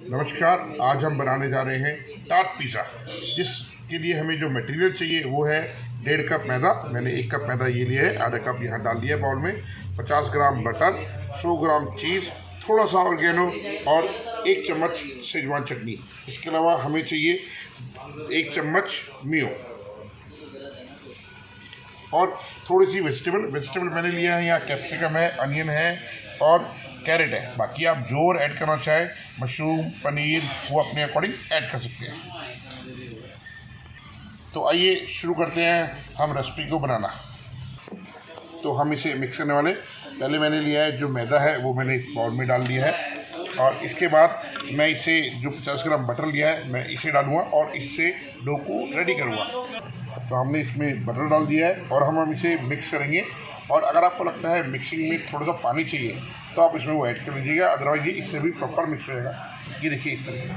नमस्कार। आज हम बनाने जा रहे हैं टाट पिज़्ज़ा। जिसके लिए हमें जो मटेरियल चाहिए वो है 1.5 कप मैदा। मैंने 1 कप मैदा ये लिया है, आधा कप यहाँ डाल दिया है बाउल में। 50 ग्राम बटर, 100 ग्राम चीज़, थोड़ा सा ऑर्गेनो और 1 चम्मच शेजवान चटनी। इसके अलावा हमें चाहिए 1 चम्मच मियो और थोड़ी सी वेजिटेबल मैंने लिया है। यहाँ कैप्सिकम है, अनियन है और कैरेट है। बाकी आप जो और ऐड करना चाहें, मशरूम, पनीर, वो अपने अकॉर्डिंग ऐड कर सकते हैं। तो आइए शुरू करते हैं हम रेसिपी को बनाना। तो हम इसे मिक्स करने वाले, पहले मैंने लिया है जो मैदा है वो मैंने इस बाउल में डाल दिया है और इसके बाद मैं इसे जो 50 ग्राम बटर लिया है मैं इसे डालूँगा और इससे डो को रेडी करूँगा। तो हमने इसमें बटर डाल दिया है और हम इसे मिक्स करेंगे। और अगर आपको लगता है मिक्सिंग में थोड़ा सा पानी चाहिए तो आप इसमें वो ऐड कर लीजिएगा, अदरवाइज ये इससे भी प्रॉपर मिक्स हो जाएगा। ये देखिए इस तरह।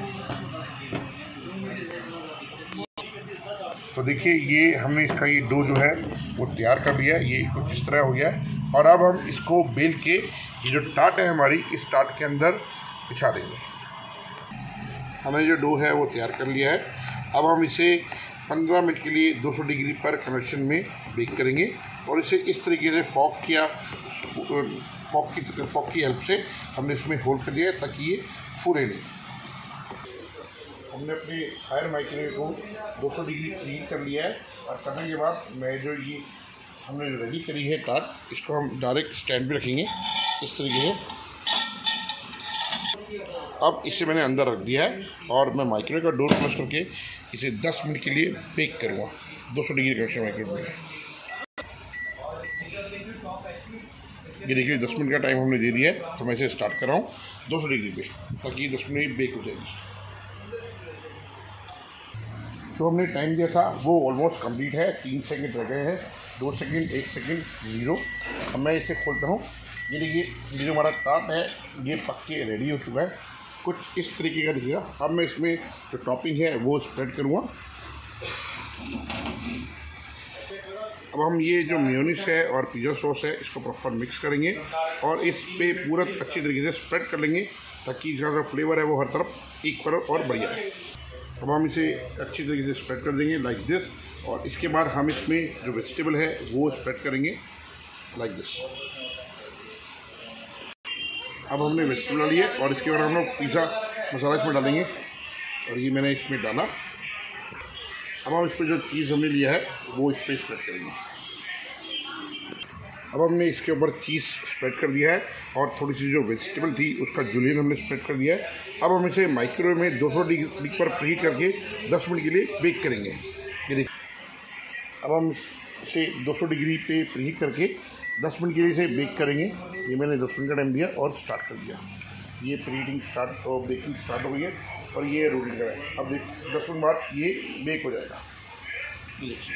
तो देखिए ये हमने इसका ये डो जो है वो तैयार कर लिया है, ये कुछ इस तरह हो गया है। और अब हम इसको बेल के ये जो टाट है हमारी, इस टाट के अंदर बिछा देंगे। हमने जो डो है वो तैयार कर लिया है। अब हम इसे 15 मिनट के लिए 200 डिग्री पर कन्वेक्शन में बेक करेंगे और इसे इस तरीके से फॉक की हेल्प से हमने इसमें होल्ड कर दिया है ताकि ये फूले नहीं। हमने अपने हायर माइक्रोवेव को 200 डिग्री प्रीहीट कर लिया है और करने के बाद मैं जो ये हमने रेडी करी है टाट, इसको हम डायरेक्ट स्टैंड पे रखेंगे इस तरीके से। अब इसे मैंने अंदर रख दिया है और मैं माइक्रोवेव का डोर क्लोज करके इसे 10 मिनट के लिए बेक करूँगा 200 डिग्री कन्वेक्शन माइक्रोवेव में। ये देखिए 10 मिनट का टाइम हमने दे दिया है, तो मैं इसे स्टार्ट कर रहा हूँ 200 डिग्री पे ताकि 10 मिनट बेक हो जाएगी। जो हमने टाइम दिया था वो ऑलमोस्ट कंप्लीट है। 3 सेकंड रह गए हैं, 2 सेकंड, 1 सेकंड, 0। अब मैं इसे खोलता हूँ। ये देखिए ये जो हमारा टाट है ये पक के रेडी हो चुका है, कुछ इस तरीके का दिखेगा। अब मैं इसमें जो टॉपिंग है वो स्प्रेड करूँगा। अब हम ये जो मेयोनीज है और पिज़्ज़ा सॉस है इसको प्रॉपर मिक्स करेंगे और इस पे पूरा अच्छी तरीके से स्प्रेड कर लेंगे ताकि इसका जो फ्लेवर है वो हर तरफ इक्वल और बढ़िया है। अब हम इसे अच्छी तरीके से स्प्रेड कर देंगे लाइक दिस और इसके बाद हम इसमें जो वेजिटेबल है वो स्प्रेड करेंगे लाइक दिस। अब हमने वेजिटेबल डाली है और इसके बाद हम लोग पिज़्ज़ा मसाला इसमें डालेंगे और ये मैंने इसमें डाला। अब हम इस पर जो चीज़ हमने लिया है वो इस पर स्प्रेड करेंगे। अब हमने इसके ऊपर चीज़ स्प्रेड कर दिया है और थोड़ी सी जो वेजिटेबल थी उसका जूलियन हमने स्प्रेड कर दिया है। अब हम इसे माइक्रोवेव में 200 डिग्री पर प्रीहीट करके 10 मिनट के लिए बेक करेंगे। ये देखिए अब हम इसे 200 डिग्री पे प्रीहीट करके 10 मिनट के लिए इसे बेक करेंगे। ये मैंने 10 मिनट का टाइम दिया और स्टार्ट कर दिया। ये प्रीहीटिंग स्टार्ट और बेकिंग स्टार्ट हो गई है और ये रोलिंग कर रहा है। अब 10 मिनट बाद ये बेक हो जाएगा। ये देखिए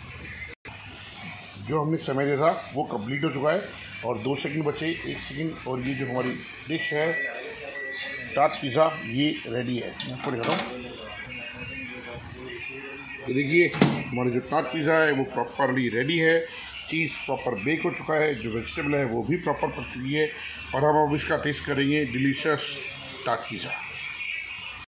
जो हमने समय दिया था वो कंप्लीट हो चुका है और 2 सेकंड बचे, 1 सेकंड। और ये जो हमारी डिश है टाट पिज़्ज़ा ये रेडी है। मैं आपको दिखाता हूँ। ये देखिए हमारा जो टाट पिज़्ज़ा है वो प्रॉपरली रेडी है। चीज़ प्रॉपर बेक हो चुका है, जो वेजिटेबल है वो भी प्रॉपर पक चुकी है और हम अब इसका टेस्ट करेंगे डिलीशियस टाट पिज़्ज़ा।